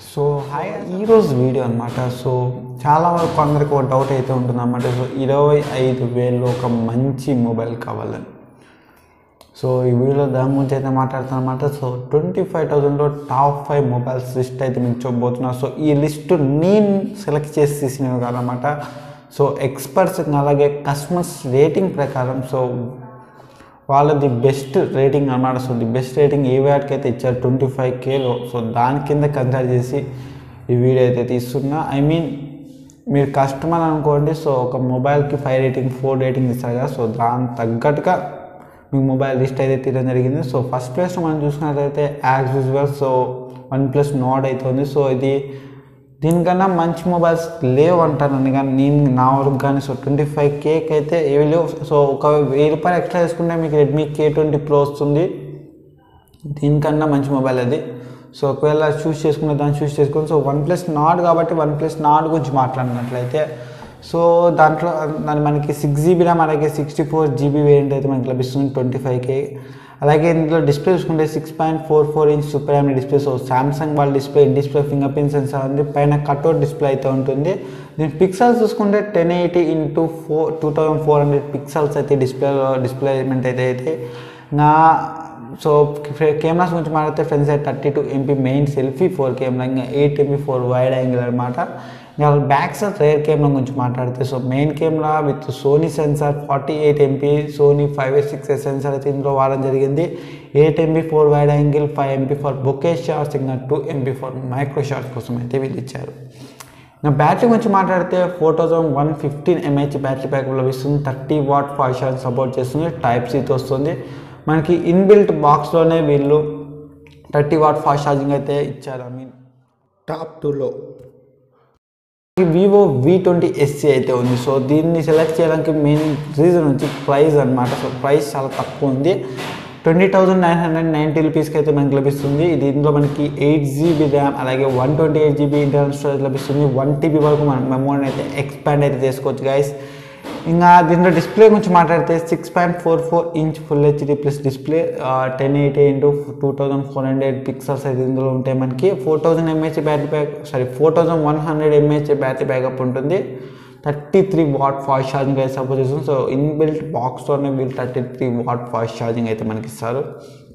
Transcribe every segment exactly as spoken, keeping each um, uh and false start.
So hi ఈరోజు video అనమాట. సో చాలా వరకు అందరికి ఒక డౌట్ అయితే ఉంటుంది అన్నమాట. సో ఇరవై ఐదు వేలు ఒక మంచి మొబైల్ కావాలని. సో ఈ వీడియోలో దాని గురించి అయితే మాట్లాడుతాను అనమాట. సో ట్వంటీ ఫైవ్ థౌజండ్లో టాప్ ఫైవ్ మొబైల్స్ లిస్ట్ అయితే మీకు చూపబోతున్నా. సో ఈ లిస్ట్ నేను సెలెక్ట్ చేసి తీసినవి కాదన్నమాట. సో ఎక్స్పర్ట్స్ అలాగే కస్టమర్స్ రేటింగ్ ప్రకారం సో వాళ్ళది బెస్ట్ రేటింగ్ అన్నమాట. సో ది బెస్ట్ రేటింగ్ ఏ వాటికి అయితే ఇచ్చారు ట్వంటీ ఫైవ్ కేలో. సో దాని కింద కన్సిడర్ చేసి ఈ వీడియో అయితే తీస్తున్నా. ఐ మీన్ మీరు కస్టమర్ అనుకోండి. సో ఒక మొబైల్కి ఫైవ్ రేటింగ్ ఫోర్ రేటింగ్ ఇస్తారు కదా. సో దాని తగ్గట్టుగా మీకు మొబైల్ లిస్ట్ అయితే తీయడం జరిగింది. సో ఫస్ట్ ప్లేస్లో మనం చూసుకున్నట్లయితే as usual so one plus Nord అయితే ఉంది. సో ఇది దీనికన్నా మంచి మొబైల్స్ లేవు అంటానండి, కానీ నేను నా వరకు కానీ సో ట్వంటీ ఫైవ్ కేకి అయితే ఏవి లేవు. సో ఒక వెయ్యి రూపాయలు ఎక్స్ట్రా వేసుకుంటే మీకు రెడ్మీ కే ట్వంటీ ప్రో వస్తుంది. దీనికన్నా మంచి మొబైల్ అది. సో ఒకవేళ చూస్ చేసుకునే దాన్ని చూస్ చేసుకుని సో వన్ ప్లస్ నాడ్ కాబట్టి వన్ ప్లస్ నాడ్ గురించి మాట్లాడినట్లయితే సో దాంట్లో దాని మనకి సిక్స్ జీబీ ర్యామ్ అలాగే సిక్స్టీ ఫోర్ జీబీ వేరియంట్ అయితే మనకి లభిస్తుంది ట్వంటీ ఫైవ్ కే. అలాగే ఇందులో డిస్ప్లే చూసుకుంటే six point four four inch super AMOLED display. So Samsung వాళ్ళ display display fingerprint sensor ఉంది, పైన కట్అవుట్ డిస్ప్లే అయితే ఉంటుంది. దీని పిక్సెల్స్ చూసుకుంటే ten eighty into four two thousand four hundred pixels అయితే డిస్ప్లేలో డిస్ప్లేమెంట్ అయితే అయితే నా సో కెమెరాస్ గురించి మాట్లాడితే ఫ్రెండ్స్ అయితే thirty two MP main selfie for camera, ఇంకా eight MP for wide angle అనమాట. ఇంకా బ్యాక్ సైడ్ రేర్ కెమెరా గురించి మాట్లాడితే so main camera with Sony sensor forty eight MP Sony five S six S sensor అయితే ఇందులో వాడడం జరిగింది. Eight MP for wide angle, five MP for bokeh shots, ఇంకా two MP for micro shots కోసం అయితే వీళ్ళు ఇచ్చారు. ఇంకా బ్యాటరీ గురించి మాట్లాడితే four thousand one fifteen mAh battery backup లభిస్తుంది. Thirty watt fast charge support చేస్తుంది. టైప్ సీతో వస్తుంది. మనకి ఇన్బిల్ట్ బాక్స్లోనే వీళ్ళు థర్టీ వాట్ ఫాస్ట్ ఛార్జింగ్ అయితే ఇచ్చారు. ఐ మీన్ టాప్ టూలో వివో వి ట్వంటీ ఎస్సీ అయితే ఉంది. సో దీన్ని సెలెక్ట్ చేయడానికి మెయిన్ రీజన్ వచ్చి ప్రైస్ అనమాట. సో ప్రైస్ చాలా తక్కువ ఉంది. Twenty thousand nine hundred ninety రూపీస్కి అయితే మనకి లభిస్తుంది. ఇది ఇందులో మనకి ఎయిట్ జీబీ ర్యామ్ అలాగే one twenty eight GB internal storage లభిస్తుంది. వన్ టీబీ వరకు మనం మెమోరీని అయితే ఎక్స్పాండ్ అయితే చేసుకోవచ్చు గైస్. ఇంకా దీంట్లో డిస్ప్లే గురించి మాట్లాడితే six point four four inch full HD plus display, ten eighty into two thousand four hundred pixels అయితే ఇందులో ఉంటాయి. మనకి four thousand MH battery back sorry four thousand one hundred MH battery backup ఉంటుంది. Thirty three watt fast charging అయితే support చేస్తుంది. So inbuilt బాక్స్తోనే వీళ్ళు thirty three watt fast charging అయితే మనకి ఇస్తారు.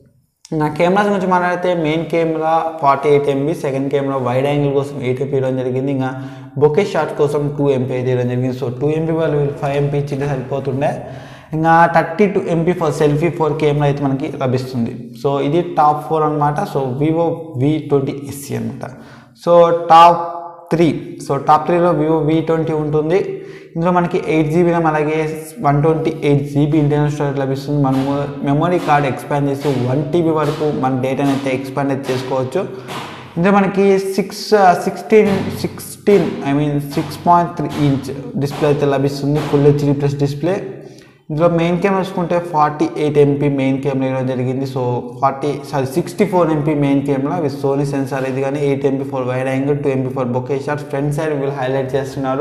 నా కెమెరాస్ గురించి మాట్లాడితే main camera forty eight MB, second camera wide angle కోసం ఎయిట్ ఎంపీ ఇవ్వడం జరిగింది. ఇంకా బొకే షాట్ కోసం టూ ఎంపీ అయితే ఇవ్వడం జరిగింది. సో టూ ఎంపీ వాళ్ళు వీళ్ళు ఫైవ్ ఎంపీ ఇచ్చింటే సరిపోతుండే. ఇంకా thirty two MP for selfie for camera అయితే మనకి లభిస్తుంది. సో ఇది టాప్ ఫోర్ అనమాట. So Vivo V twenty SE అనమాట. So top three so top త్రీలో వివో వి ట్వంటీ ఉంటుంది. ఇందులో మనకి ఎయిట్ జీబీ ర్యామ్ అలాగే one twenty eight GB internal storage లభిస్తుంది. మనము మెమరీ కార్డ్ ఎక్స్పాండ్ చేసి వన్ టీబీ వరకు మన డేటాని అయితే ఎక్స్పాండ్ అయితే చేసుకోవచ్చు. ఇందులో మనకి six sixteen sixteen I mean six point three inch display అయితే లభిస్తుంది. Full HD plus display. ఇందులో మెయిన్ కెమెరా చూసుకుంటే forty eight MP main camera ఇవ్వడం జరిగింది. So forty sorry sixty four MP main camera with Sony sensor ఇది కానీ eight MP for wide angle, two MP for bokeh shots. Front side వీళ్ళు highlight చేస్తున్నారు.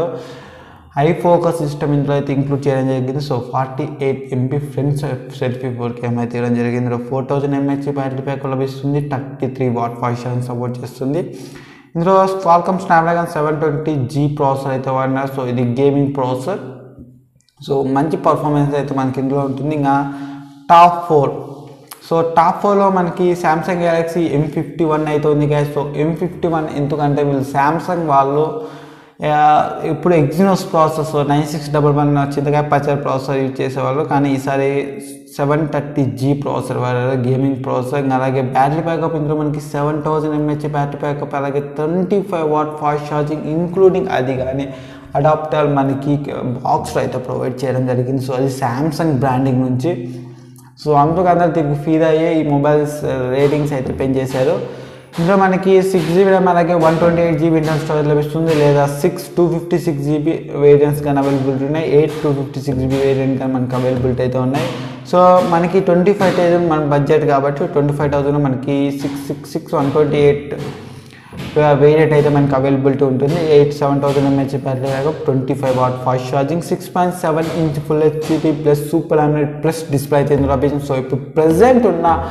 High focus system ఇందులో అయితే include చేయడం జరిగింది. So forty eight MP front selfie for camera అయితే ఇవ్వడం జరిగింది. ఇందులో four thousand MH battery backup లభిస్తుంది. Thirty three watt fast charging support చేస్తుంది. ఇందులో Qualcomm Snapdragon seven twenty G processor అయితే వాడినారు. సో ఇది గేమింగ్ ప్రాసెసర్. సో మంచి పర్ఫార్మెన్స్ అయితే మనకి ఇందులో ఉంటుంది. ఇంకా టాప్ ఫోర్ సో టాప్ ఫోర్లో మనకి Samsung Galaxy M fifty one అయితే ఉంది కదా. సో ఎం ఫిఫ్టీ వన్ ఎందుకంటే వీళ్ళు శాంసంగ్ వాళ్ళు ఇప్పుడు Exynos processor nine six double one చింతకాయ పచ్చడి ప్రాసెసర్ యూజ్ చేసేవాళ్ళు, కానీ ఈసారి సెవెన్ థర్టీ జీ ప్రాసెసర్ వాడారు గేమింగ్ ప్రాసెసర్. అలాగే బ్యాటరీ బ్యాకప్ ఇందులో మనకి seven thousand MH battery backup అలాగే twenty five watt fast charging including అది కానీ అడాప్టర్ మనకి బాక్స్లో అయితే ప్రొవైడ్ చేయడం జరిగింది. సో అది శాంసంగ్ బ్రాండింగ్ నుంచి. సో అందుకు అందరూ తిరిగి ఫీల్ అయ్యే ఈ మొబైల్స్ రేటింగ్స్ అయితే పెంచేశారు. ఇందులో మనకి సిక్స్ జీబీ ర్యామ్ అలాగే one twenty eight GB internal storage లభిస్తుంది. లేదా six two fifty six GB variants కానీ అవైలబిలిటీ ఉన్నాయి. Eight two fifty six GB variant కానీ మనకి అవైలబిలిటీ అయితే ఉన్నాయి. సో మనకి ట్వంటీ ఫైవ్ థౌజండ్ మన బడ్జెట్ కాబట్టి ట్వంటీ ఫైవ్ థౌజండ్ మనకి six six six one twenty eight variant అయితే మనకి అవైలబిలిటీ ఉంటుంది. Eight seven thousand MH battery backup, twenty five watt fast charging, six point seven inch full HD plus super AMOLED plus display అయితే ఇందులో లభించింది. So ఇప్పుడు present ఉన్న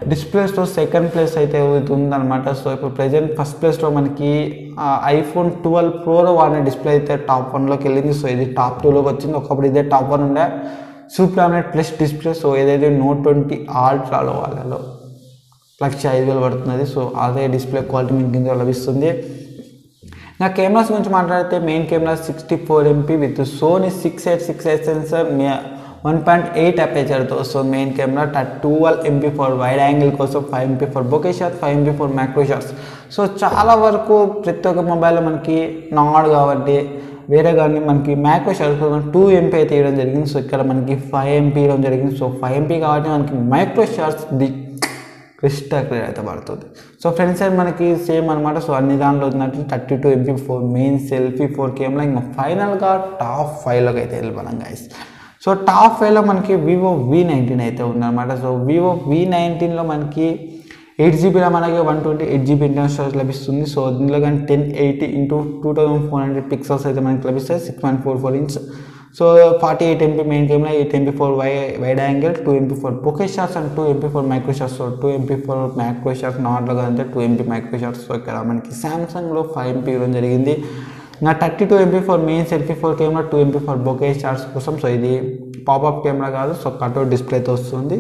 డిస్ప్లేస్లో second place అయితే ఉందన్నమాట. సో ఇప్పుడు ప్రజెంట్ ఫస్ట్ ప్లేస్లో మనకి ఐఫోన్ ట్వెల్వ్ ప్రోలో వాడిన డిస్ప్లే అయితే టాప్ వన్లోకి వెళ్ళింది. సో ఇది టాప్ టూలోకి వచ్చింది. ఒకప్పుడు ఇదే టాప్ వన్ ఉండే super AMOLED plus display. So ఏదైతే నోట్ ట్వంటీ అల్ట్రాలో వాళ్ళలో లక్ష ఐదు వేలు పడుతున్నది. సో అదే డిస్ప్లే క్వాలిటీ మీకు కింద లభిస్తుంది. నా కెమెరాస్ గురించి మాట్లాడితే main camera sixty four MP with Sony six eight six eight sensor one point eight అపేచర్తో వస్తుంది main camera. Twelve MP for wide angle కోసం, five MP for bokeh shots, five MP for macro shots. So చాలా వరకు ప్రతి ఒక్క మొబైల్లో మనకి నాడ్ కాబట్టి వేరే కానీ మనకి మ్యాక్రో షాట్స్ కోసం టూ ఎంపీ అయితే ఇవ్వడం జరిగింది. సో ఇక్కడ మనకి ఫైవ్ ఎంపీ ఇవ్వడం జరిగింది. సో ఫైవ్ ఎంపీ కాబట్టి మనకి micro shots the crystal clear అయితే పడుతుంది. సో ఫ్రెండ్స్ సైడ్ మనకి సేమ్ అనమాట. సో అన్ని దాంట్లో వచ్చినట్టు thirty two MP for main selfie for camera. ఇంకా ఫైనల్గా టాప్ ఫైవ్లోకి అయితే వెళ్ళిపోయాం గైస్. సో టాప్ ఫైవ్లో మనకి వివో వి నైన్టీన్ అయితే ఉందన్నమాట. సో వివో వి నైన్టీన్లో మనకి ఎయిట్ జీబీలో మనకి one twenty eight GB internal storage లభిస్తుంది. సో దీనిలో కానీ ten eighty into two thousand four hundred pixels అయితే మనకి లభిస్తాయి. Six point four four inch. So forty eight MP main camera, eight MP for wide wide angle, two MP for bokeh shots and two MP for micro shots. So two MP for micro shots నార్మల్గా అంటే two MP micro shots. So ఇక్కడ మనకి సామ్సంగ్లో five MP ఇవ్వడం జరిగింది. నా thirty two MP for main selfie for camera, two MP for bokeh shots కోసం. So ఇది పాపప్ కెమెరా కాదు, సో కట్అవుట్ డిస్ప్లేతో వస్తుంది.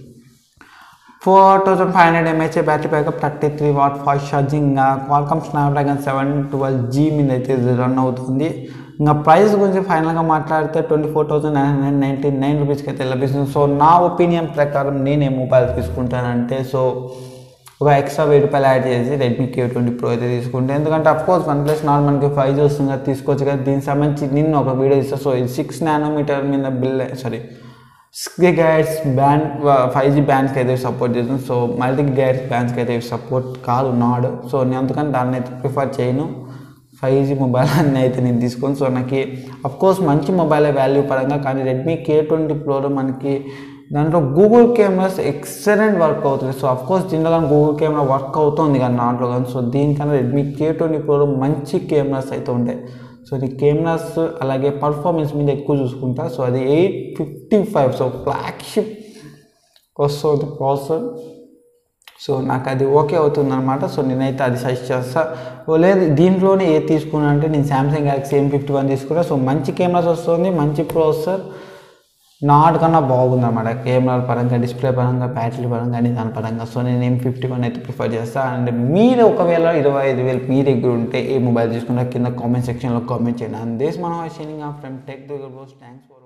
Four thousand five hundred MH battery backup, thirty three watt fast charging, Qualcomm Snapdragon seven twelve G మీద అయితే run అవుతుంది. ఇంకా price గురించి ఫైనల్గా మాట్లాడితే twenty four thousand nine hundred ninety nine రూపీస్కి అయితే లభిస్తుంది. సో నా ఒపీనియన్ ప్రకారం నేను ఏ మొబైల్ తీసుకుంటానంటే సో ఒక ఎక్స్ట్రా వెయ్యి రూపాయలు యాడ్ చేసి రెడ్మీ కే ట్వంటీ ప్రో అయితే తీసుకుంటే, ఎందుకంటే అఫ్కోర్స్ వన్ ప్లస్ నాట్ మనకి ఫైవ్ జీ వస్తుంది కదా తీసుకోవచ్చు కదా. దీనికి సంబంధించి నిన్న ఒక వీడియో ఇస్తాను. సో ఇది సిక్స్ నానోమీటర్ మీద built sorry six gigahertz band five G బ్యాండ్స్కి అయితే సపోర్ట్ చేస్తుంది. సో మల్టీ గిగాహెర్ట్జ్ బ్యాండ్స్కి అయితే సపోర్ట్ కాదు నాడ్. సో నేను అందుకని దాన్ని అయితే ప్రిఫర్ చేయను. ఫైవ్ జీ మొబైల్ అన్నీ అయితే నేను తీసుకోను. సో నాకు అఫ్కోర్స్ మంచి మొబైల్ వాల్యూ పరంగా, కానీ రెడ్మీ కే ట్వంటీ ప్రోలో మనకి దాంట్లో గూగుల్ కెమెరాస్ ఎక్సలెంట్ వర్క్ అవుతుంది. సో అఫ్కోర్స్ దీంట్లో కానీ గూగుల్ కెమెరా వర్క్ అవుతుంది కానీ నాట్లో కానీ. సో దీనికన్నా రెడ్మీ కే ట్వంటీ ప్రోలో మంచి కెమెరాస్ అయితే ఉంటాయి. సో ఈ కెమెరాస్ అలాగే పర్ఫార్మెన్స్ మీద ఎక్కువ చూసుకుంటా. సో అది eight fifty five so flagship వస్తుంది ప్రాసెసర్. సో నాకు అది ఓకే అవుతుంది అనమాట. సో నేనైతే అది సజెస్ట్ చేస్తా. లేదు దీంట్లోనే ఏ తీసుకున్నా అంటే నేను Samsung Galaxy M fifty one తీసుకున్నా. సో మంచి కెమెరాస్ వస్తుంది, మంచి ప్రాసెసర్, నాట్ కన్నా బాగుంది అనమాట కెమెరా పరంగా, డిస్ప్లే పరంగా, బ్యాటరీ పరంగా అని దాని పరంగా. సో నేను ఎం ఫిఫ్టీ వన్ అయితే ప్రిఫర్ చేస్తాను. అండ్ మీరు ఒకవేళ ఇరవై ఐదు వేలు మీ దగ్గర ఉంటే ఏ మొబైల్ తీసుకున్నా కింద కామెంట్ సెక్షన్లో కామెంట్ చేయండి. అండ్ దిస్ మన షైనింగ్ ఆఫ్ ఫ్రమ్ టెక్ దగ్గర థ్యాంక్స్ ఫర్